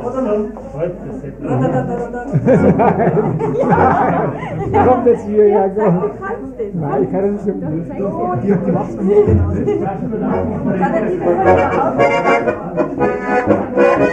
Kommt jetzt hier, ja, komm. Nein, ich kann das nicht. Die machst du nicht.